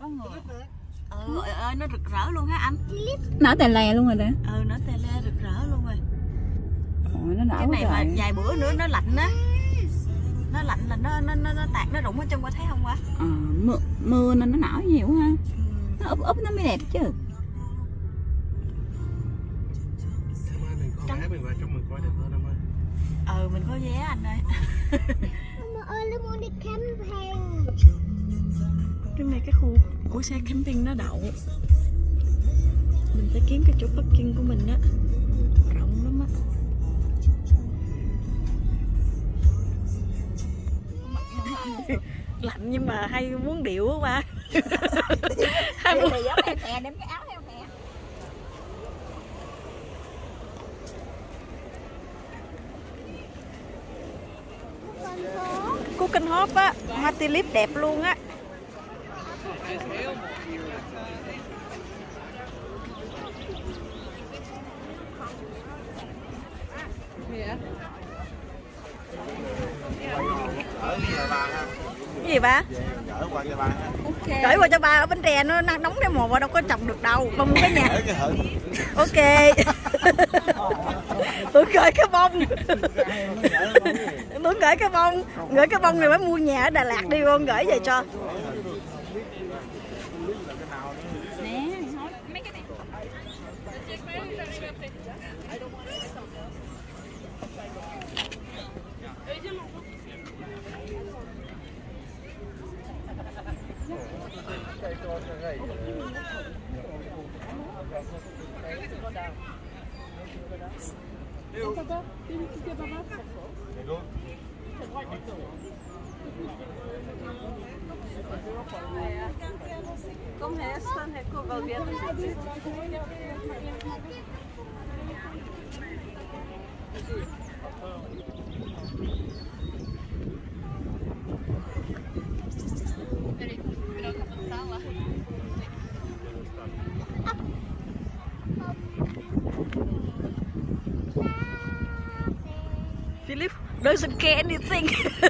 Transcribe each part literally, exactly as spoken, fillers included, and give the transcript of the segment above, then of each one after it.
có người. Ừ, ơi nó rực rỡ luôn hả anh? Nở tè lè luôn rồi đó. Ừ, nó tè le rực rỡ luôn rồi. Ôi, nó nở cái này rồi. mà vài bữa nữa nó lạnh á, nó lạnh là nó nó nó, nó tạt nó rụng ở trong qua thấy không quá. À, mưa, mưa nên nó nở nhiều ha. Ừ. Nó úp úp nó mới đẹp chứ. Trắng mình vào trong mình coi đẹp hơn em ơi. Ừ, mình có vé anh ơi. Mama ơi, nó muốn đi camping. Cái này cái khu của xe camping nó đậu. Mình phải kiếm cái chỗ parking của mình á, rộng lắm á. Lạnh nhưng mà hay muốn điệu quá ba. Hay muốn giống em nè, đem cái áo theo nè. Cú Kinh Hốp á, hoa tulip đẹp luôn á. Cái gì ba? Gửi qua cho ba ha. Okay. Gửi qua cho ba ở Bến Tre, nó nóng cái mồ đâu có trồng được đâu. Con muốn cái nhà. Ok. Tôi gửi cái bông. Tôi gửi cái bông. Gửi cái bông này mới mua nhà ở Đà Lạt đi, con gửi về cho. Nè, mấy cái này. Como é essa, né? Com o Valverde. Philip doesn't care anything.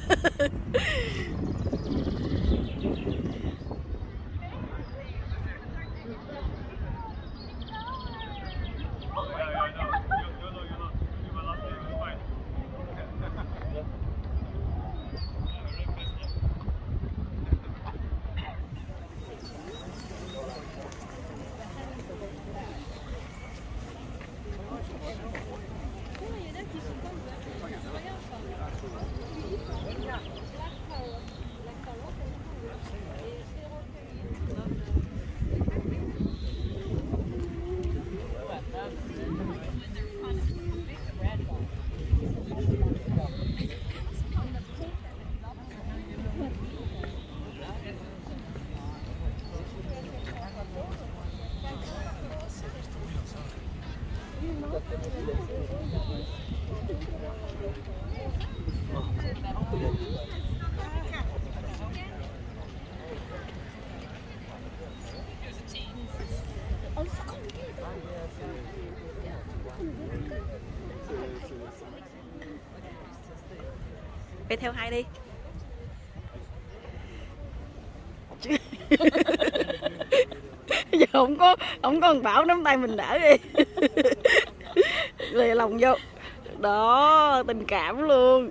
Đi theo hai đi. Giờ không có không có thằng Bảo nắm tay mình đỡ đi. Lìa lòng vô. Đó, tình cảm luôn.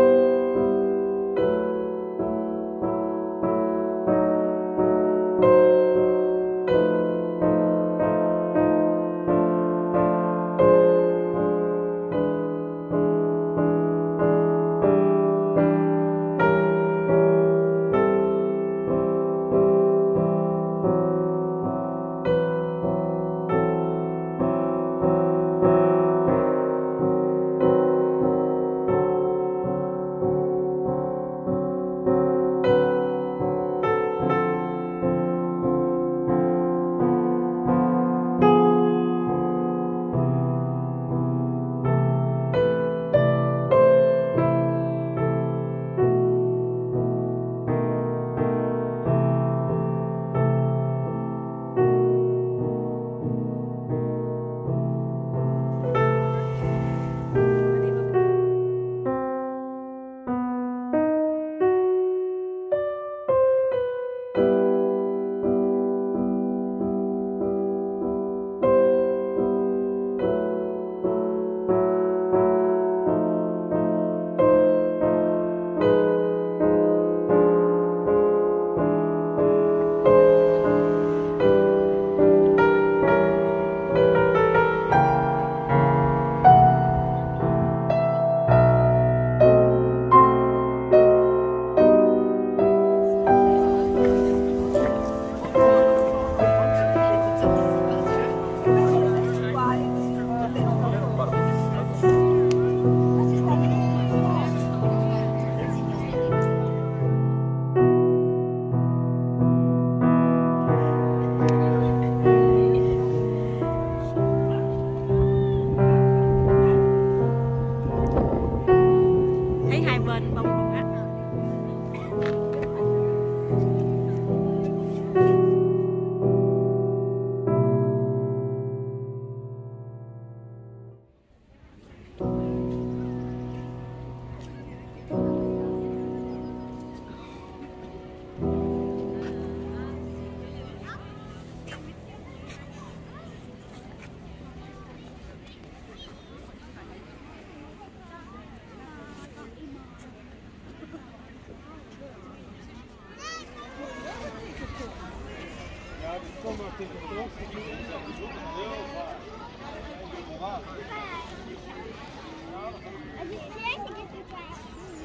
Bye. Are you scared to get the glass?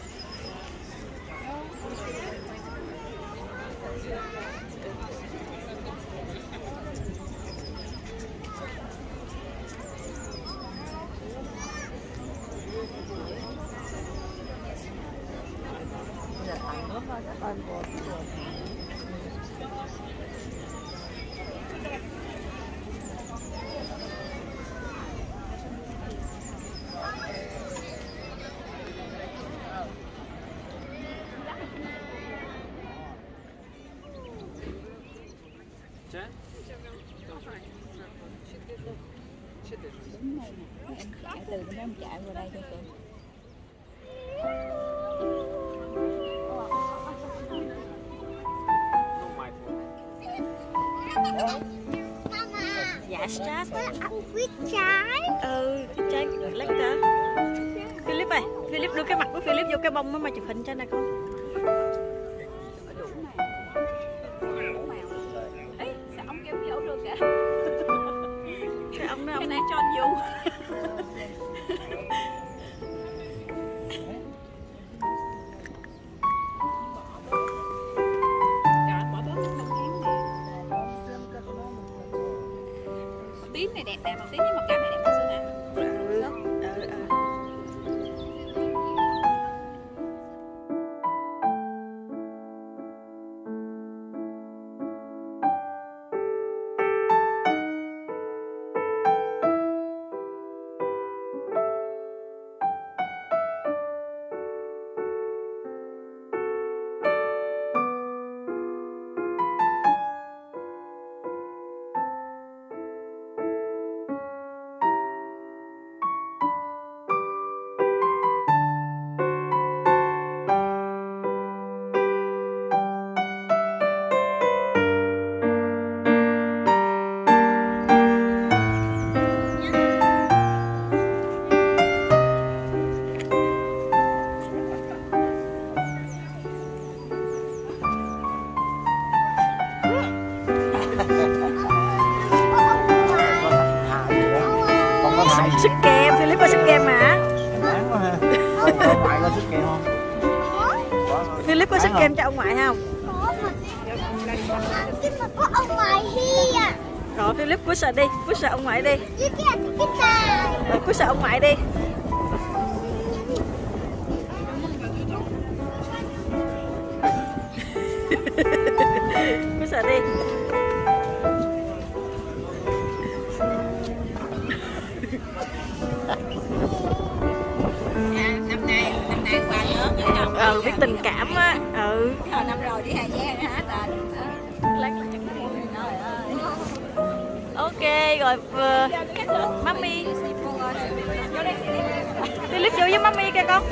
Đúng này nè, em chạy từ đó em chạy qua đây cho tôi. Mama, Dạ start. con ăn quýt trái. Ừ, trái lát cả. Philip ơi, Philip đưa cái mặt của Philip vô cái bông đó mà chụp hình cho nè con. Ê, sao ông kêu dấu được kìa? Cái ông đó Cái ông này tròn du. Trời, bỏ bớt cái màu tím nè. Màu tím này đẹp nè, màu tím với màu cam này đẹp hơn nè. ừ, ừ, ừ. Sức kem, Philip có sức kem mà. Đáng quá ha. Ông ngoại có sức kem không? Philip có sức kem cho ông ngoại không? Có mà. Nhưng mà có ông ngoại hi à. Rồi Philip push đi, push ông ngoại đi. Với cái cái cái tài. Rồi push ông ngoại đi. Push đi. Năm nay, năm nay qua lớn rồi không? Ừ, biết tình cảm á. Ừ. Hồi năm rồi đi Hà Giang hả ta? Lát Trời ơi. ok rồi uh, mami. Philip vô với mami kìa con.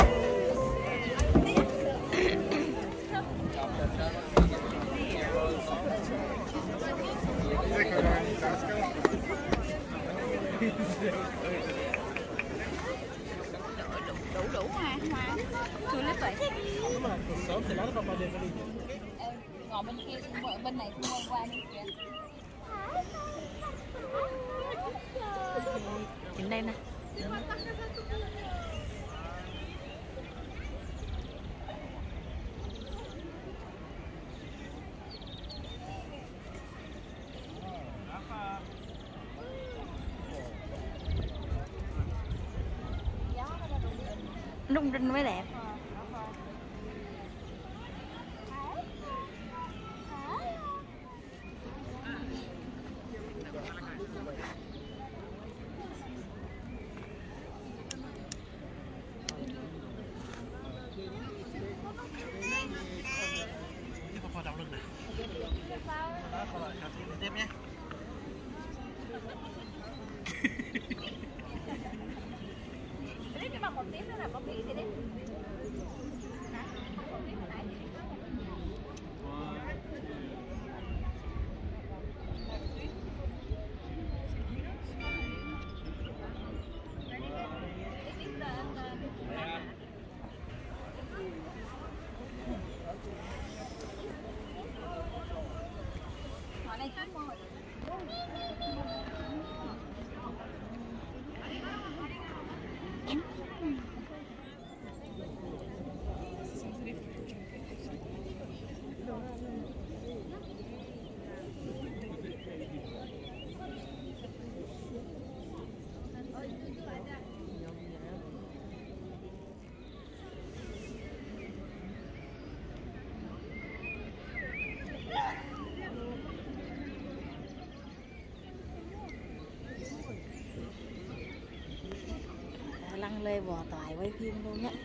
Đủ đủ hoa hoa. Tulip vậy. Sớm thì lát con đi đi. Ngồi bên kia, bên này cũng qua đi kìa. Nhìn đây nè. Rung rinh mới đẹp. Con đau lưng nè. Đó, con lại chào tiếp nhé. Cái bằng một tiếng nữa là có bị thì đi. Lăng lê bò toại quay phim luôn á.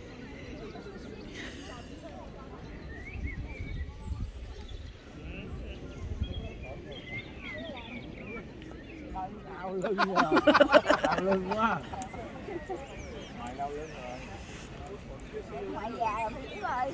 Đau lưng rồi. Đau lưng quá. Mày đau lưng rồi. Ngoại già rồi biết rồi.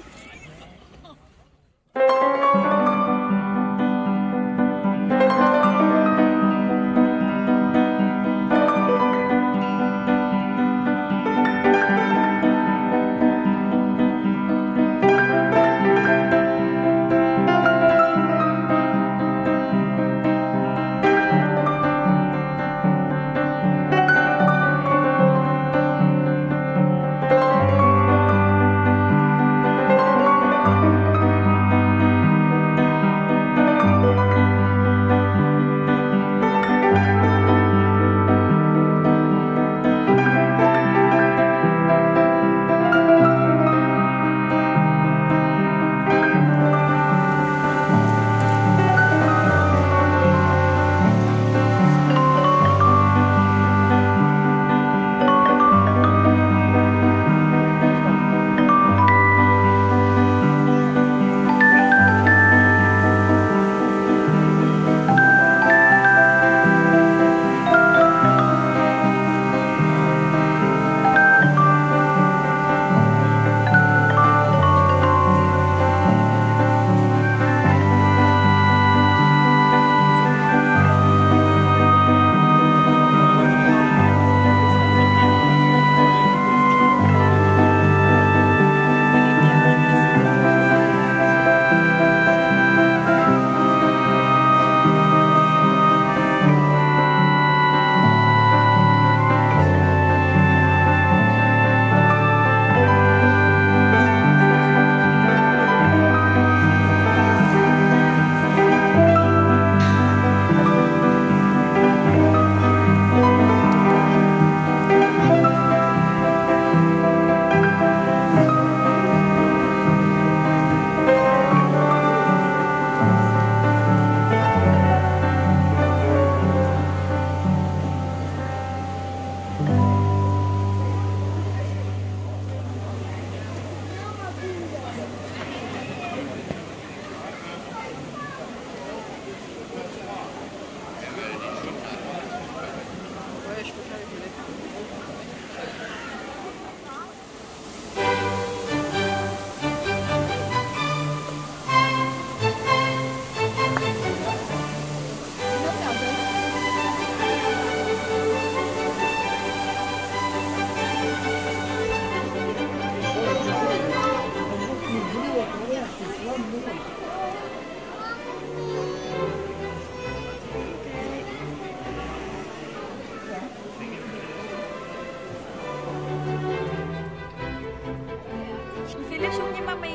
Philip xuống với mami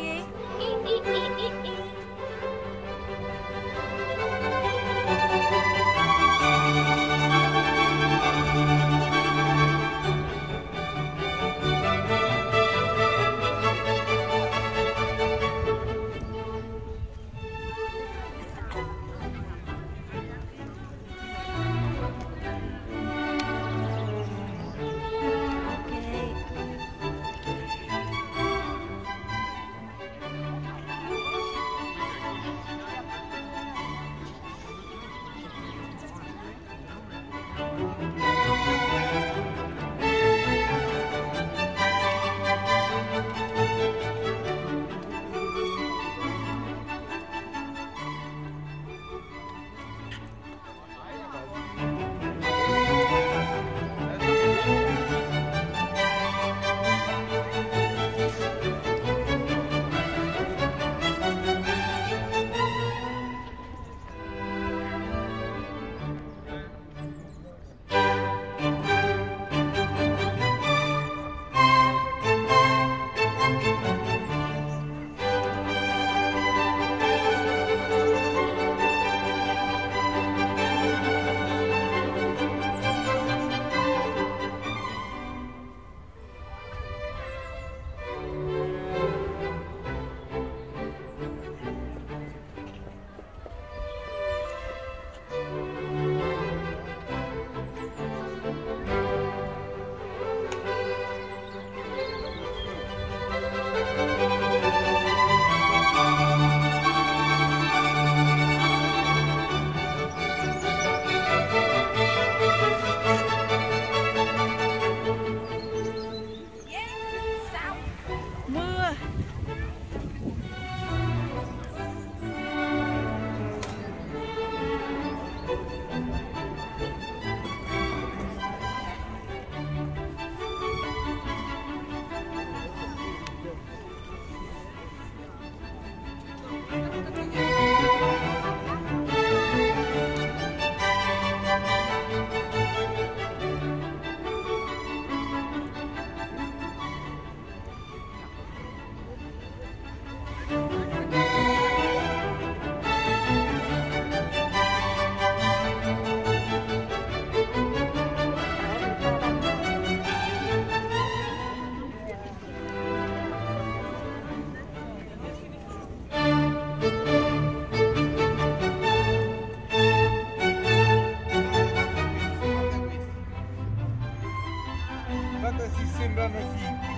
đi.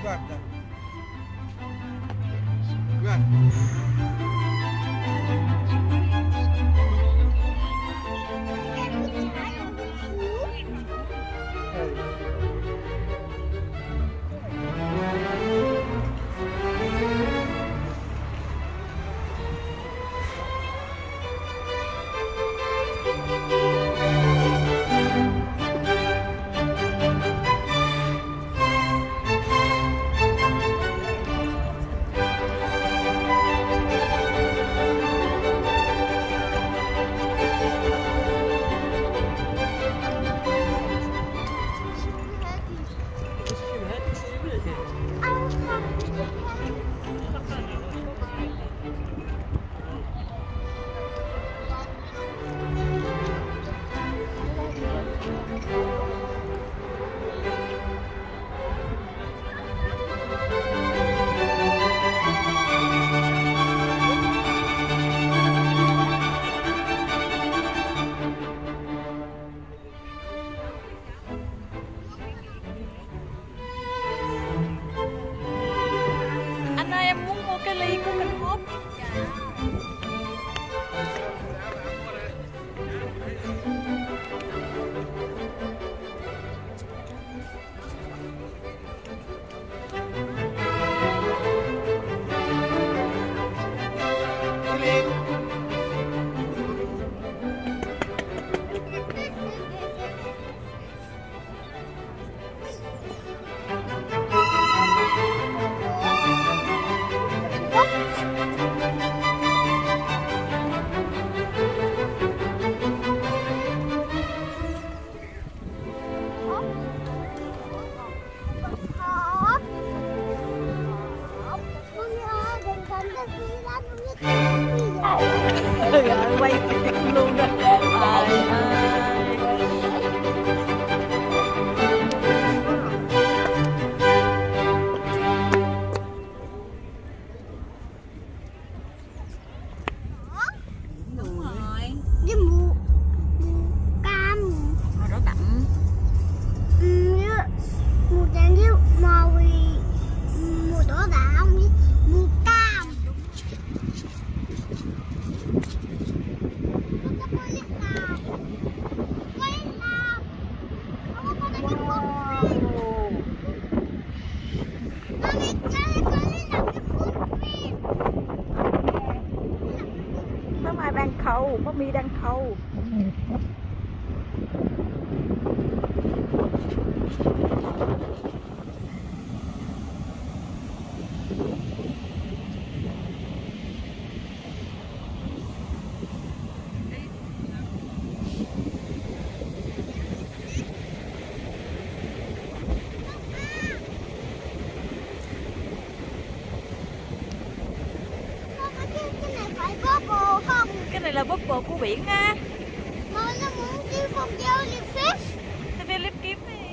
Guarda. Guarda. Rồi quay phim luôn rồi. Ai ai. Đúng rồi. Với mù cam. Màu đỏ đậm. Ừ, mù trắng với màu mù đỏ đậm với mù cam. Má Mai đang khâu, má Mi đang khâu. Cái này là bubble của biển á. Mà nó muốn kêu con dao đi fish. Tôi đi liếp kiếm đi.